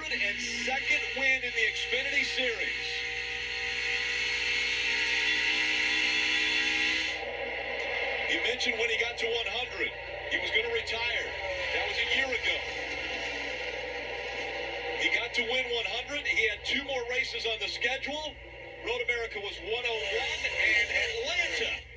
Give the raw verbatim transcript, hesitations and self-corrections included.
third and second win in the Xfinity Series. He mentioned when he got to one hundred, he was going to retire. That was a year ago. He got to win one hundred. He had two more races on the schedule. Road America was one oh one, and Atlanta